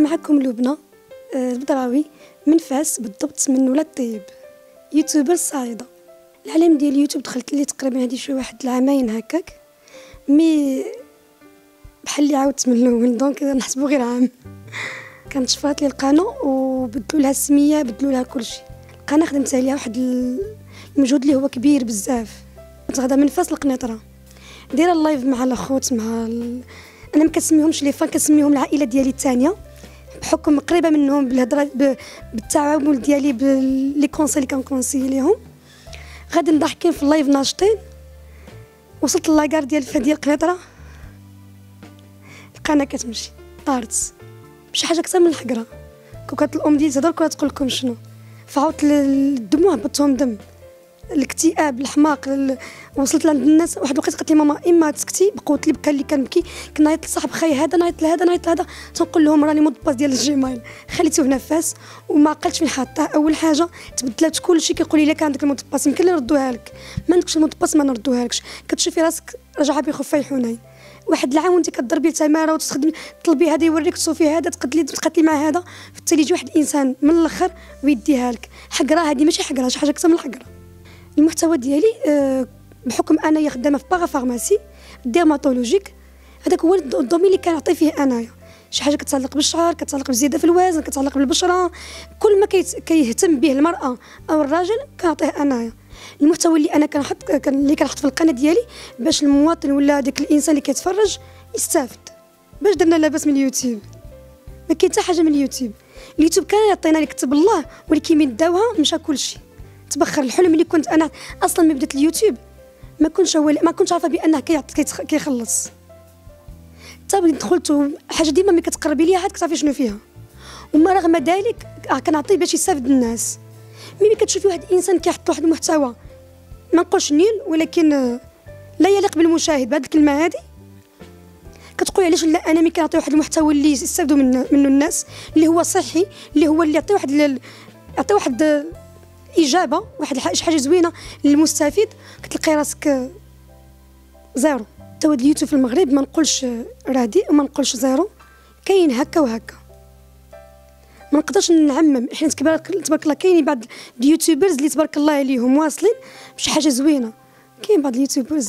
معكم لبنى البدراوي من فاس، بالضبط من ولاد طيب، يوتيوبر صاعدة. العالم ديال اليوتيوب دخلت ليه تقريبا هادي شي واحد العامين هكاك، مي بحال اللي عاودت من الاول، دونك نحسبو غير عام. كانت شفرات لي القناه وبدلوا لها السميه، بدلوا لها كلشي. القناه خدمت عليها واحد المجهود اللي هو كبير بزاف. كنت غادا من فاس القنيطره دايره اللايف مع الاخوت انا ما كنسميهمش لي فان، كنسميهم العائله ديالي الثانيه، بحكم قريبه منهم بالهضره بالتعامل ديالي لي كونسي اللي كنكونسي ليهم. غادي نضحكين في اللايف ناشطين. وصلت لاكار ديال ديال القنيطره، القناه كتمشي طارت شي حاجه اكثر من الحقره. كانت الام ديالي تهضر كلها تقول لكم شنو، فعاودت الدموع هبطتهم دم، الاكتئاب، الحماق. وصلت لعند الناس واحد الوقت قالت لي ماما اما تسكتي، بقوت لي بكى اللي كنبكي. كنعيط لصاحب خاي هذا، نعيط لهذا، نعيط لهذا، تنقول لهم راني مود باس ديال الجيميل خليته هنا فاس وما عقلتش فين حاطاه. اول حاجه تبدلات كلشي، كيقول لي كان عندك المود باس يمكن نردوها لك، ما عندكش المود باس ما نردوها لكش، كتشوفي راسك راجعه بخفاي حنين. واحد العام وانت كضربي تماره وتخدمي تطلبي هذا يوريك، تصوفي هذا، تقتلي مع هذا، في التالي يجي واحد الانسان من الاخر ويديها لك. حقره هذه ماشي حقره، شي حاجه اكثر من الحقره. المحتوى ديالي بحكم انايا خدامه في باغا فارماسي ديرماتولوجيك، هذاك هو الدومين اللي كنعطي فيه انايا. شي حاجه كتعلق بالشعر، كتعلق بالزياده في الوزن، كتعلق بالبشره، كل ما كيهتم به المراه او الراجل كنعطيه انايا. المحتوى اللي انا كنحط في القناه ديالي باش المواطن ولا داك الانسان اللي كيتفرج يستافد. باش درنا لاباس من اليوتيوب؟ ما كاين حتى حاجه من اليوتيوب. اليوتيوب كان يعطينا اللي كتب الله، ولكن من داوها مشى كلشي، تبخر. الحلم اللي كنت انا اصلا من بدات اليوتيوب ما كنتش عارفه بانه كيخلص. حتى دخلت حاجه ديما ملي كتقربي ليها عاد كتعرفي شنو فيها، وما رغم ذلك كنعطيه باش يستافد الناس. ملي كتشوفي واحد الانسان كيحط واحد المحتوى ما نقولش نيل، ولكن لا يليق بالمشاهد، بهذه الكلمه هذه كتقولي علاش لا انا ملي كنعطي واحد المحتوى اللي يستافدوا منه الناس، اللي هو صحي، اللي هو اللي يعطي واحد اجابه، واحد شي حاجه زوينه للمستفيد، كتلقاي راسك زيرو. محتوى اليوتيوب في المغرب ما نقولش رادي وما نقولش زيرو، كاين هكا وهكا، ما نقدرش نعمم. حنا تبارك الله كاينين بعض اليوتيوبرز اللي تبارك الله عليهم واصلين بشي حاجه زوينه. كاين بعض اليوتيوبرز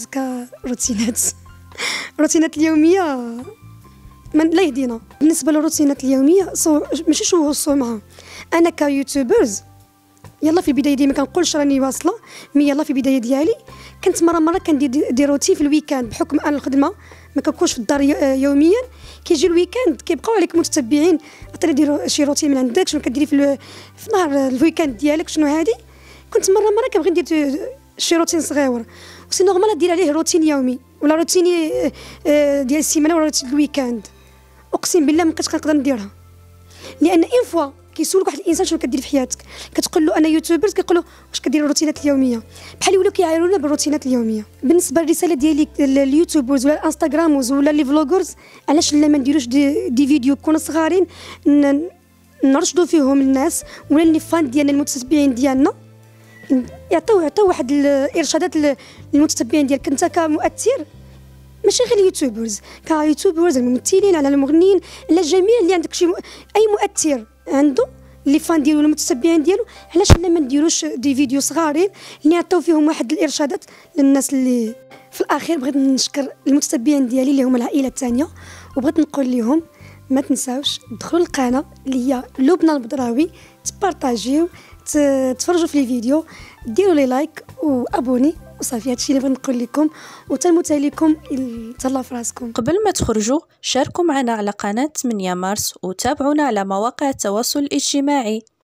روتينات اليوميه لا يهدينا. بالنسبه للروتينات اليوميه ماشي شو هو السمعه. انا كيوتيوبرز يلا في البدايه ديما كنقولش راني واصله، مي يلا في البدايه ديالي كنت مره كندير روتين في الويكاند، بحكم انا الخدمه ما كنكونش في الدار يوميا. كيجي الويكاند كيبقاو عليك متتبعين، عطيني دير شي روتين من عندك، شنو كديري في نهار الويكاند ديالك، شنو هادي. كنت مره كنبغي ندير شي روتين صغيور، وسي نورمال دير عليه روتين يومي ولا روتين ديال السيمانه ولا روتين الويكاند. اقسم بالله ما بقيتش كنقدر نديرها، لان ان فوا كيسولك واحد الانسان شنو كدير في حياتك، كتقول له انا يوتيوبر، كيقول له واش كدير الروتينات اليوميه، بحال يوليو كيعايرونا بالروتينات اليوميه. بالنسبه للرساله ديالي لليوتيوبرز ولا الانستغراموز ولا لي فلوغرز، علاش لا ما نديروش دي فيديو كون صغارين نرشدوا فيهم الناس ولا لي فان ديالنا المتتبعين ديالنا، يعطيو واحد الارشادات للمتتبعين ديالك انت كمؤثر، ماشي غير اليوتيوبرز، كيوتيوبرز، الممثلين، على المغنيين، على الجميع اللي عندك اي مؤثر عنده لي فان ديالو ولا المتتبعين ديالو. علاش لا ما نديروش دي فيديو صغارين اللي يعطيو فيهم واحد الارشادات للناس. اللي في الاخير بغيت نشكر المتتبعين ديالي اللي هما العائله الثانيه، وبغيت نقول لهم ما تنساوش دخلوا القناه اللي هي لبنى البدراوي، تبارطاجيو، تفرجوا في لي فيديو، ديروا لي لايك وابوني، وصافي. هادشي اللي بغيت نقول لكم، وتنموت لكم تهلاو في راسكم. قبل ما تخرجوا شاركوا معنا على قناة 8 مارس وتابعونا على مواقع التواصل الاجتماعي.